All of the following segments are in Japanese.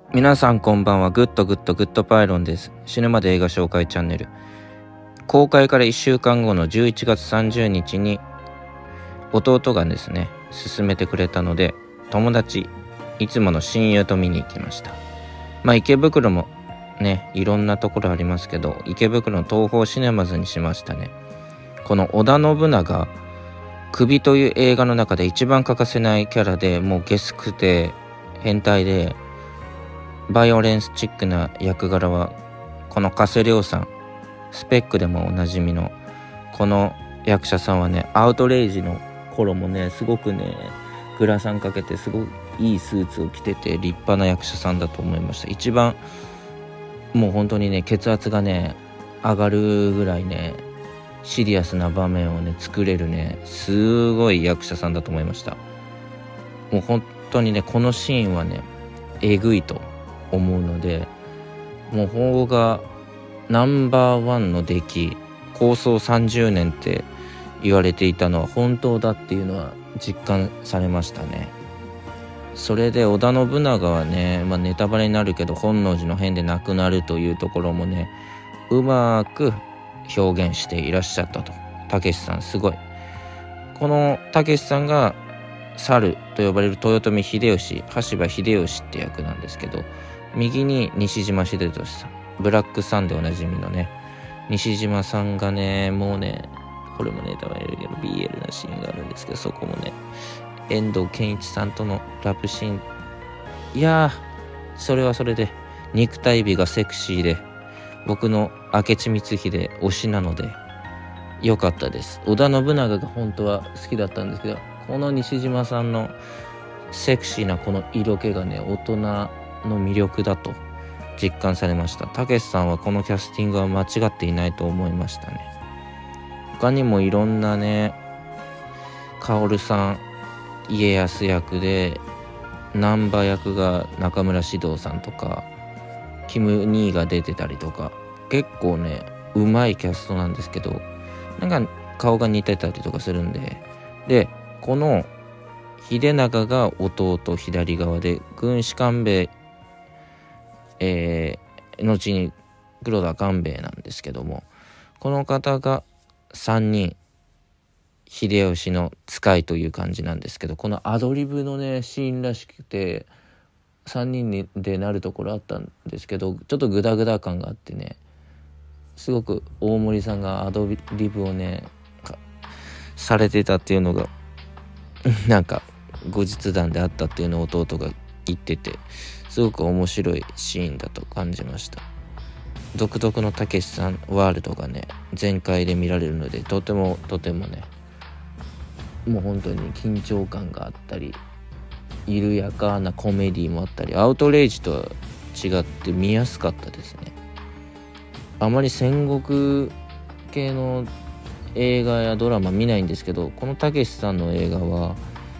皆さんこんばんは。グッドグッドグッドパイロンです。死ぬまで映画紹介チャンネル。公開から1週間後の11月30日に弟がですね勧めてくれたので、友達いつもの親友と見に行きました。池袋もねいろんなところありますけど、池袋の東宝シネマズにしましたね。この織田信長首という映画の中で一番欠かせないキャラで、もうゲスくて変態でバイオレンスチックな役柄はこの加瀬亮さん、スペックでもおなじみのこの役者さんはね、アウトレイジの頃もねすごくねグラサンかけてすごくいいスーツを着てて立派な役者さんだと思いました。一番もう本当にね血圧がね上がるぐらいねシリアスな場面をね作れるねすごい役者さんだと思いました。もう本当にねこのシーンはねえぐいと思うので、もう邦画ナンバーワンの出来、構想30年って言われていたのは本当だっていうのは実感されましたね。それで織田信長はね、ネタバレになるけど本能寺の変で亡くなるというところもねうまく表現していらっしゃったと。たけしさんすごい。このたけしさんが猿と呼ばれる豊臣秀吉、羽柴秀吉って役なんですけど、右に西島秀俊さん、ブラックサンでおなじみのね西島さんがね、もうねこれもネタバレるけど BL なシーンがあるんですけど、そこもね遠藤憲一さんとのラブシーン、いやーそれはそれで肉体美がセクシーで僕の明智光秀推しなので良かったです。織田信長が本当は好きだったんですけど、この西島さんのセクシーなこの色気がね大人の魅力だと実感されました。たけしさんはこのキャスティングは間違っていないと思いましたね。他にもいろんなね、薫さん家康役で、難波役が中村獅童さんとかキム・ニーが出てたりとか、結構ねうまいキャストなんですけど、なんか顔が似てたりとかするんで、この秀長が弟左側で、軍師官兵衛、後に黒田官兵衛なんですけども、この方が3人秀吉の使いという感じなんですけど、このアドリブのねシーンらしくて3人でなるところあったんですけど、ちょっとグダグダ感があってね、すごく大森さんがアドリブをねされてたっていうのがなんか後日談であったっていうのを弟が言ってて、すごく面白いシーンだと感じました。独特のたけしさんワールドがね全開で見られるので、とてもねもう本当に緊張感があったり、緩やかなコメディもあったり、アウトレイジとは違って見やすかったですね。あまり戦国系の映画やドラマ見ないんですけど、このたけしさんの映画は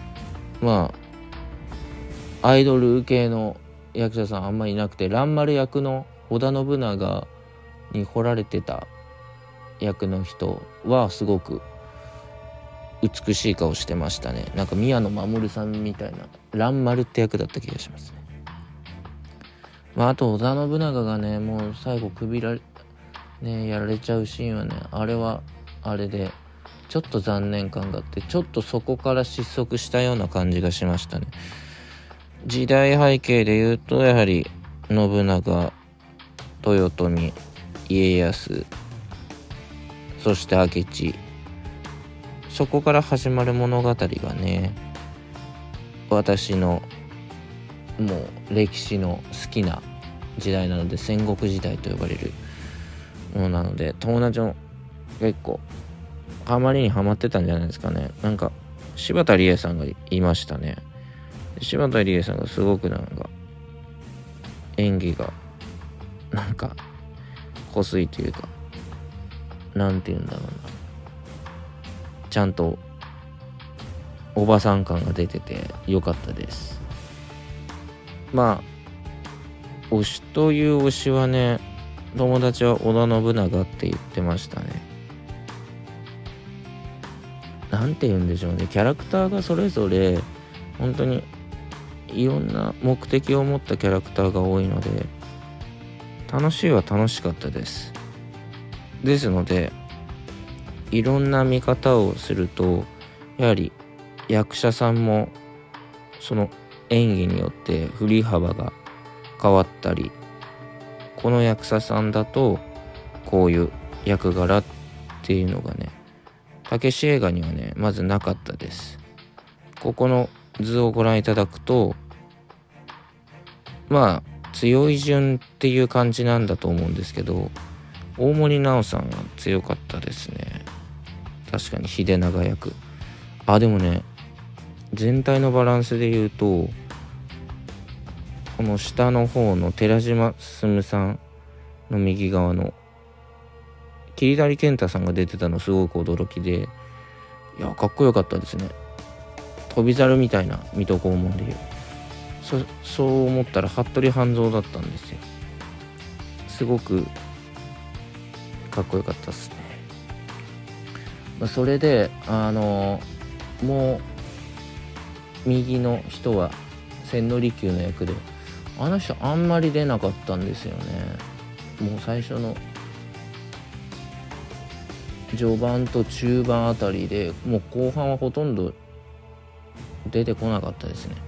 アイドル系の役者さんあんまりいなくて、蘭丸役の織田信長に彫られてた役の人はすごく美しい顔してましたね。なんか宮野真守さんみたいな蘭丸って役だった気がしますね。あと織田信長がねもう最後やられちゃうシーンはね、あれはあれでちょっと残念感があって、ちょっとそこから失速したような感じがしましたね。時代背景で言うとやはり信長、豊臣、家康、そして明智、そこから始まる物語がね、私のもう歴史の好きな時代なので、戦国時代と呼ばれるものなので、友達も結構ハマりにハマってたんじゃないですかね。なんか柴田理恵さんがいましたね。柴田理恵さんがすごくなんか演技がなんか濃いというか、なんて言うんだろうな、ちゃんとおばさん感が出てて良かったです。推しという推しはね、友達は織田信長って言ってましたね。なんて言うんでしょうね、キャラクターがそれぞれ本当にいろんな目的を持ったキャラクターが多いので、楽しいは楽しかったです。ですので、いろんな見方をすると、やはり役者さんもその演技によって振り幅が変わったり、この役者さんだとこういう役柄っていうのがね、たけし映画にはねまずなかったです。ここの図をご覧いただくと、まあ強い順っていう感じなんだと思うんですけど、大森南朋さんが強かったですね。確かに秀長役。でもね、全体のバランスで言うと、この下の方の寺島進さんの右側の桐谷健太さんが出てたのすごく驚きで、いやかっこよかったですね。飛猿みたいな水戸黄門でいう、そう思ったら服部半蔵だったんですよ。すごくかっこよかったですね。それでもう右の人は千利休の役で、あの人あんまり出なかったんですよね。もう最初の序盤と中盤あたりで、もう後半はほとんど出てこなかったですね。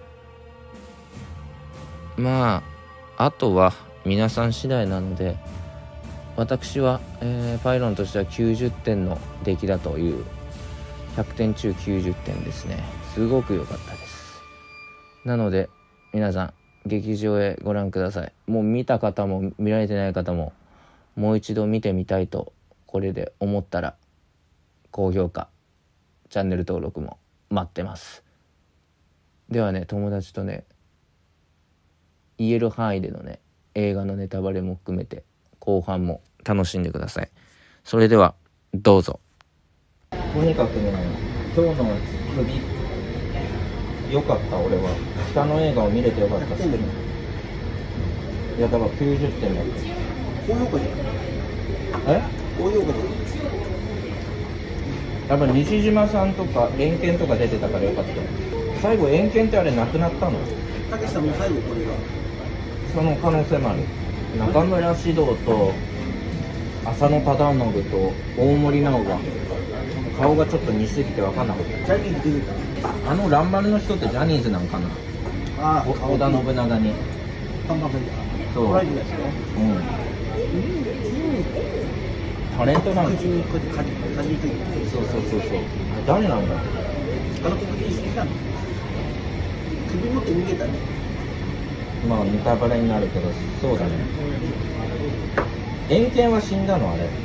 まああとは皆さん次第なので、私は、パイロンとしては90点の出来だという、100点中90点ですね。すごく良かったです。なので皆さん劇場へご覧ください。もう見た方も見られてない方ももう一度見てみたいとこれで思ったら、高評価、チャンネル登録も待ってます。ではね、友達とね言える範囲でのね映画のネタバレも含めて後半も楽しんでください。それではどうぞ。とにかくね、今日の首良かった。俺は下の映画を見れて良かった。いやだから90点だった。高評価じゃん。高評価じゃん。やっぱ西島さんとか円剣とか出てたから良かった。最後円剣ってあれなくなったの？ たけしさんも最後これがその可能性もある。中村獅童と浅野忠信と大森南朋が顔がちょっと似すぎて分かんなかった。 ジャニーズ出てた。 蘭丸の人ってジャニーズなんかな。織田信長にそう、タレントなんですよ。そう誰なんだ。 黒人すぎたの。首持って逃げたね。 まあネタバレになるけど、そうだね。円剣は死んだのあれ。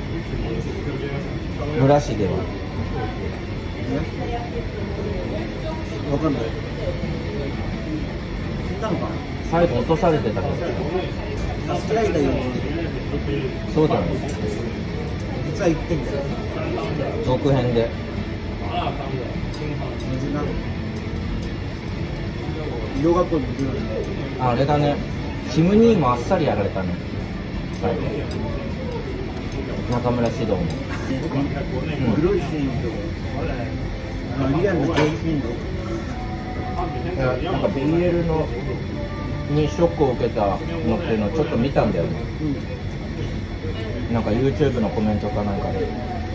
村市では。 わかんない。死んだのかな。 最後落とされてたけど。 助けられたよ。 そうだね。 実は言ってんだよ。 続編で。 水なの。色学校の水なの。 あれだね。キム兄もあっさりやられたね。最後。中村獅童も。 黒いシーンとリアルなゲイシーンとなんか BL にショックを受けたのっていうのをちょっと見たんだよね。なんか YouTube のコメントかなんかで。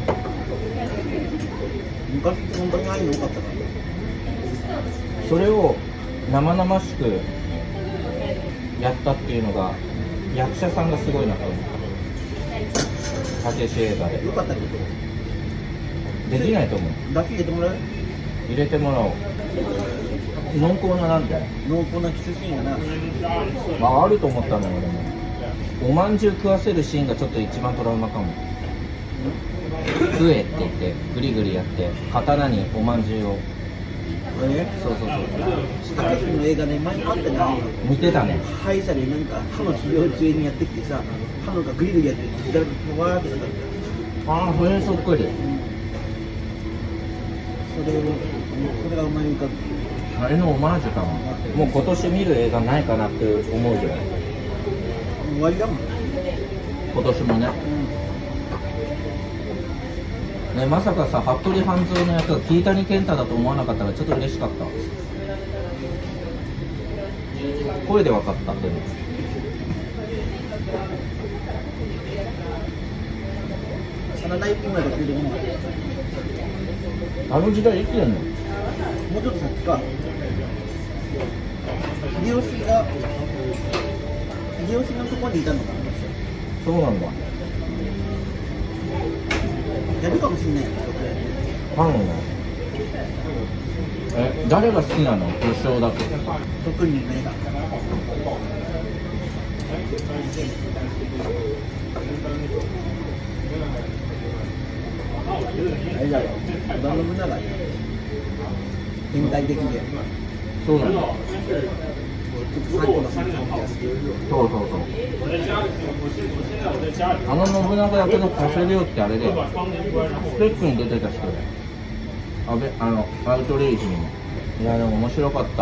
昔って本当に愛の多かったから。 それを生々しくやったっていうのが役者さんがすごいなと思った。たけし映画でよかったけどできないと思う。 出汁入れてもらう。 入れてもらおう。濃厚ななんだよ。 濃厚なキスシーンがな。 あると思ったのよ俺も。おまんじゅう食わせるシーンがちょっと一番トラウマかも。食えって言ってグリグリやって刀におまんじゅうを。そうたけしの映画ね、前もあったじゃん。 似てたね。 歯医者でなんか歯の治療中にやってきてさ、歯のがグリグリやって左にわーってなった。 それそっくり。 それが思い浮かぶ。 あれのオマージュかも。もう今年見る映画ないかなって思うぐらい。 終わりだもん。 今年もね。ね、まさかさ、服部半蔵の役が桐谷健太だと思わなかったからちょっと嬉しかった。 声で分かったっていうの。 真田幸村とか出てこなかっあの時代生きてんの？ た。もうちょっと先か。秀吉のところにいたのかな。 そうなんだ。 やるかもしれないよ。 ファンね。誰が好きなの？武将だと。 特に目が。あれだよ。織田信長。天体的で。 そうなんだ。 最高の最強の気がする。 そうそうそう。あの信長役の加瀬亮ってあれで、スペックに出てた人で、アウトレイジにも。いやでも面白かった。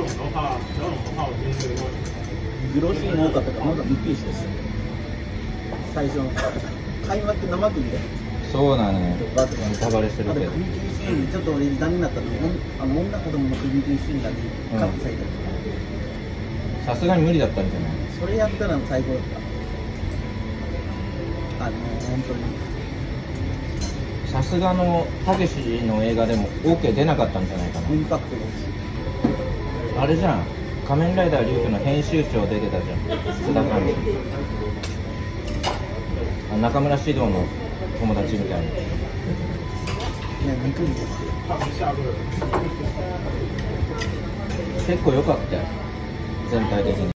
グロシーン多かったからなんかびっくりして最初の会話って生首でそうなのよ。ネタバレするあとけど。 首切りシーンちょっと俺残念だったの女子供の首切りシーンがねカットされてる、 さすがに無理だったんじゃない？ それやったら最高だった。本当にさすがのたけしの映画でも OK 出なかったんじゃないかな。 インパクトがですあれじゃん、仮面ライダーリュウクの編集長出てたじゃん、須田監督。中村獅童の友達みたいな。 いやびっくりです。 結構良かったよ、全体的に。